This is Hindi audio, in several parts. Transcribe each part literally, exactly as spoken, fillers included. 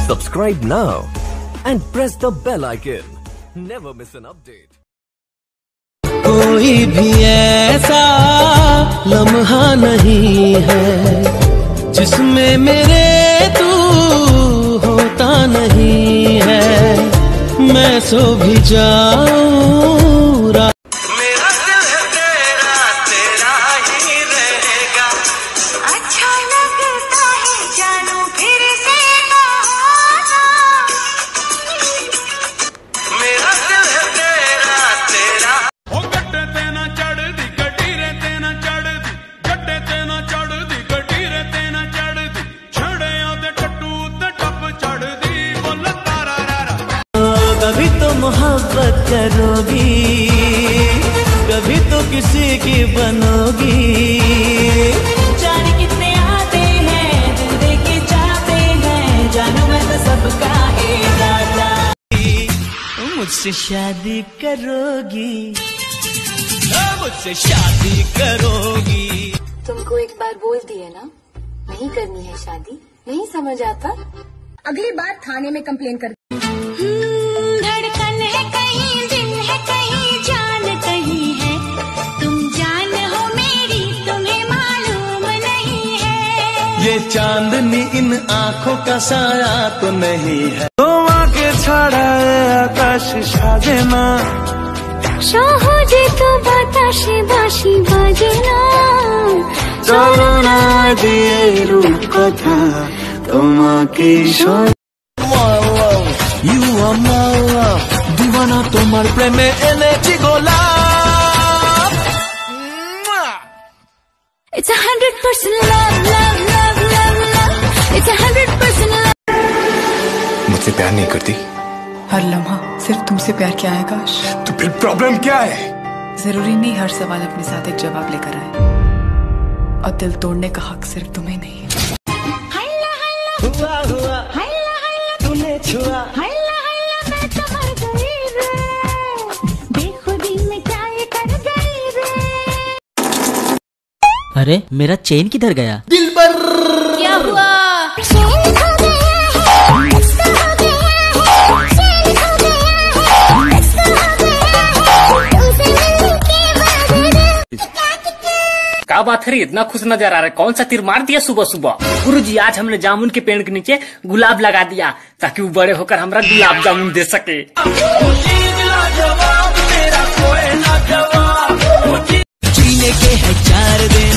Subscribe now and press the bell icon. Never miss an update. कोई भी ऐसा लम्हा नहीं है जिसमें मेरे तू होता नहीं है। मैं सो भी जाऊं मेरा दिल है तेरा तेरा ही रहेगा। अच्छा लगता है जानू फिर से कहाना। मेरा दिल है तेरा तेरा ओ गड्ढे ते ना चढ़ दी गड्डी रे ते ना चढ़ दी गड्ढे ते ना चढ़ दी गड्डी रे ते ना चढ़ दी छड़िया दे टट्टू ते टप चढ़ दी बोल तारा रा। कभी तो मोहब्बत करोगी कभी तो किसी की बनोगी। जाने कितने आते हैं दिल दे के जाते हैं जानू मैं तो सबका इरादा। मुझसे शादी करोगी मुझसे शादी करोगी। तुमको एक बार बोल दिया ना नहीं करनी है शादी नहीं समझ आता अगली बार थाने में कंप्लेन कर। धड़कन है कहीं दिल है कहीं जान कहीं है तुम जान हो मेरी तुम्हें मालूम नहीं है। ये चांदनी इन आँखों का साया तो नहीं है। तो आगे छाड़ा आकाश साजे ना সহজে তো বাতাসে বাঁশি বাজে না। চলো না দিয়ে রূপ কথা তোমাকে ইউ আমার দিওয়ানা তোমার প্রেমে এনেছি গোলাপ। It's a hundred percent love love love love love It's a hundred percent love। मुझसे प्यार नहीं करती? हर लम्हा सिर्फ तुमसे प्यार किया है काश। तो फिर प्रॉब्लम क्या है? जरूरी नहीं हर सवाल अपने साथ एक जवाब लेकर आए और दिल तोड़ने का हक सिर्फ तुम्हें नहीं। हुआ हुआ तूने छुआ मैं तो मर गई रे बेखुदी में क्या ये कर गई रे। अरे मेरा चेन किधर गया? दिलबर क्या हुआ? क्या बात है इतना खुश नजर आ रहा है? कौन सा तीर मार दिया सुबह सुबह? गुरुजी आज हमने जामुन के पेड़ के नीचे गुलाब लगा दिया ताकि वो बड़े होकर हमरा गुलाब जामुन दे सके। जीने के है चार दिन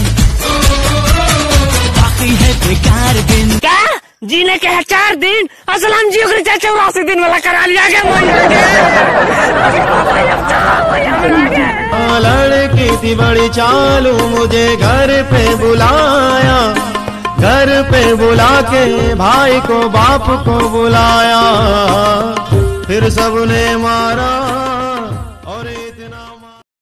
बाकी है बेकार दिन। क्या जीने के है चार दिन? असल हम जियो के चौरासी दिन वाला करा लिया गया। लड़की थी बड़ी चालू मुझे घर पे बुलाया घर पे बुला के भाई को बाप को बुलाया फिर सबने